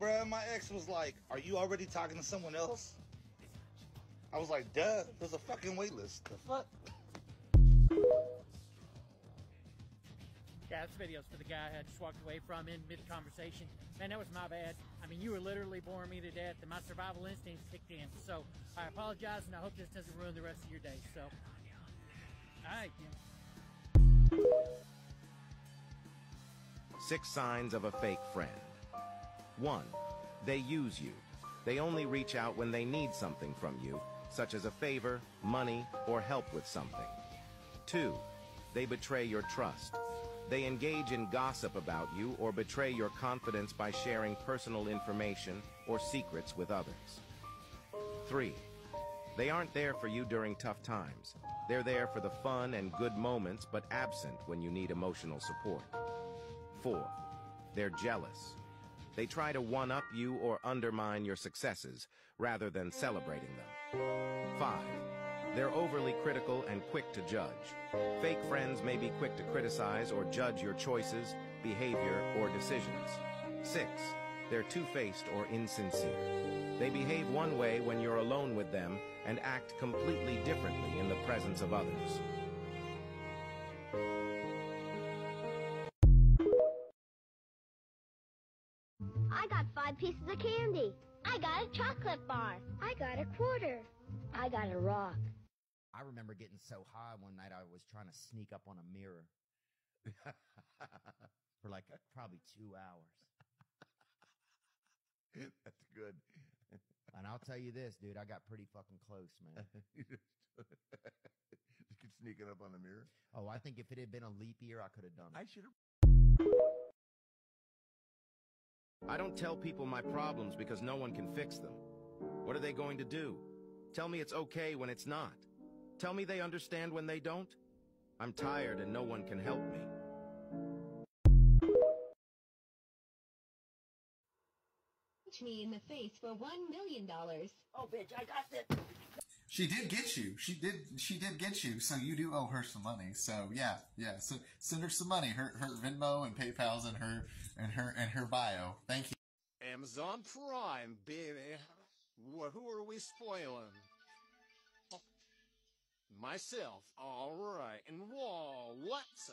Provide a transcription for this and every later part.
Bruh, my ex was like, "Are you already talking to someone else?" I was like, "Duh, there's a fucking wait list. The fuck?" Yeah, this video's for the guy I just walked away from in mid-conversation. Man, that was my bad. I mean, you were literally boring me to death, and my survival instincts kicked in. So, I apologize, and I hope this doesn't ruin the rest of your day. So, alright, Jim. 6 signs of a fake friend. 1. They use you. They only reach out when they need something from you, such as a favor, money, or help with something. 2. They betray your trust. They engage in gossip about you or betray your confidence by sharing personal information or secrets with others. 3. They aren't there for you during tough times. They're there for the fun and good moments, but absent when you need emotional support. 4. They're jealous. They try to one-up you or undermine your successes, rather than celebrating them. 5. They're overly critical and quick to judge. Fake friends may be quick to criticize or judge your choices, behavior, or decisions. 6. They're two-faced or insincere. They behave one way when you're alone with them and act completely differently in the presence of others. I got 5 pieces of candy. I got a chocolate bar. I got a quarter. I got a rock. I remember getting so high one night I was trying to sneak up on a mirror for like probably 2 hours. That's good. And I'll tell you this, dude, I got pretty fucking close, man. You could sneak it up on the mirror. Oh, I think if it had been a leap year, I could have done it. I should have. I don't tell people my problems because no one can fix them. What are they going to do? Tell me it's okay when it's not. Tell me they understand when they don't. I'm tired and no one can help me. Punch me in the face for $1 million. Oh, bitch, I got this. She did get you. She did get you. So you do owe her some money. So yeah. So send her some money. Her Venmo and PayPal's in her bio. Thank you. Amazon Prime, baby. Who are we spoiling? Myself. All right. And whoa, what's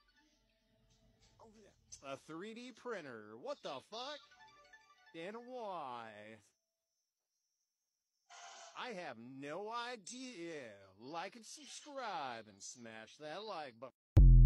a 3D printer? What the fuck? And why? I have no idea. Like and subscribe and smash that like button.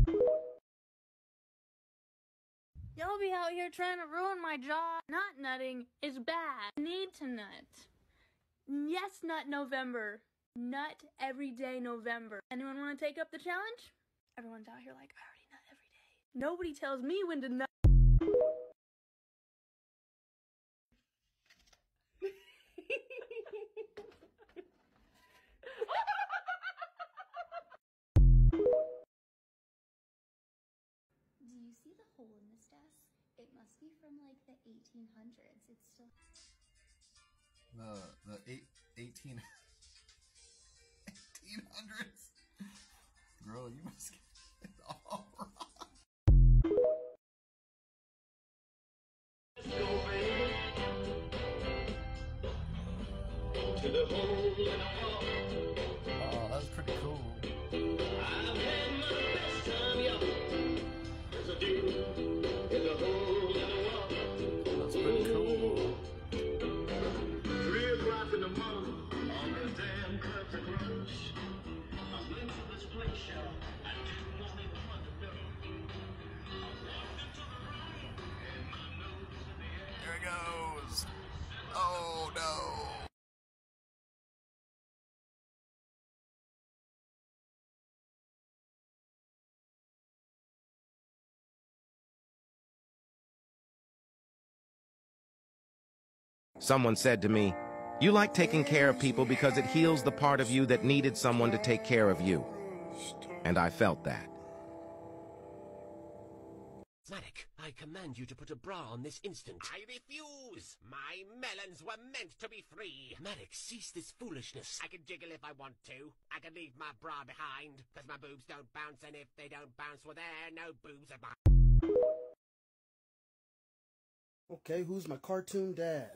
Y'all be out here trying to ruin my job. Not nutting is bad. I need to nut. Yes, nut November. Nut every day November. Anyone want to take up the challenge? Everyone's out here like, I already nut every day. Nobody tells me when to nut. Do you see the hole in this desk? It must be from like the 1800s. It's still The 1800s. Girl, you must get it all wrong. Let's go, baby. To the hole in the wall. Oh, that was pretty cool. I've had my best time, y'all. There's a dude in the hole in the wall. That's pretty cool. 3 o'clock in the morning, all the damn clubs are closed. I'm late for this place, y'all. I didn't want anyone to know. I walked into the room, and my nose in the air. Here it goes. Oh no. Someone said to me, "You like taking care of people because it heals the part of you that needed someone to take care of you." And I felt that. Matic, I command you to put a bra on this instant. I refuse! My melons were meant to be free! Matic, cease this foolishness. I can jiggle if I want to. I can leave my bra behind, because my boobs don't bounce, and if they don't bounce, well, there are no boobs of mine. Okay, who's my cartoon dad?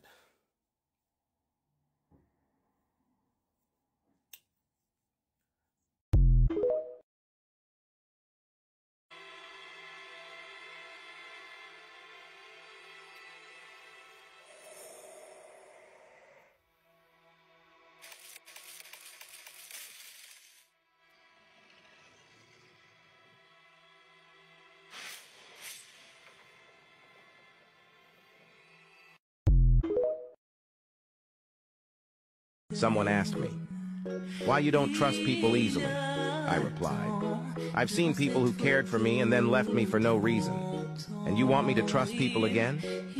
Someone asked me, why you don't trust people easily? I replied, I've seen people who cared for me and then left me for no reason. And you want me to trust people again?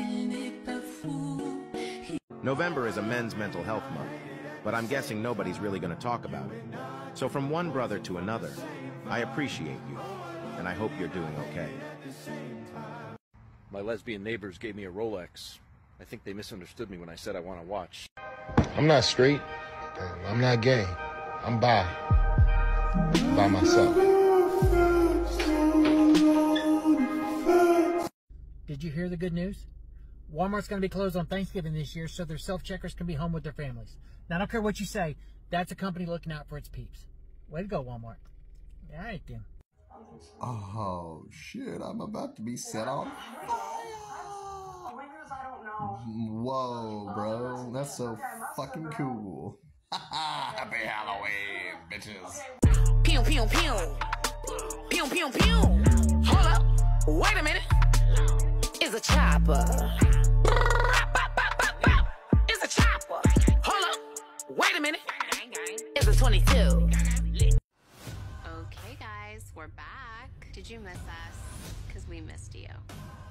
November is a men's mental health month, but I'm guessing nobody's really going to talk about it. So from one brother to another, I appreciate you, and I hope you're doing okay. My lesbian neighbors gave me a Rolex. I think they misunderstood me when I said I want to watch. I'm not straight. I'm not gay. I'm bi. By myself. Did you hear the good news? Walmart's going to be closed on Thanksgiving this year so their self-checkers can be home with their families. Now, I don't care what you say. That's a company looking out for its peeps. Way to go, Walmart. All right, then. Oh, shit. I'm about to be set on fire. Whoa, bro. That's so fucking cool. Happy Halloween, bitches. Pew, pew, pew. Pew, pew, pew. Hold up. Wait a minute. It's a chopper. It's a chopper. Hold up. Wait a minute. It's a 22. Okay, guys, we're back. Did you miss us? Because we missed you.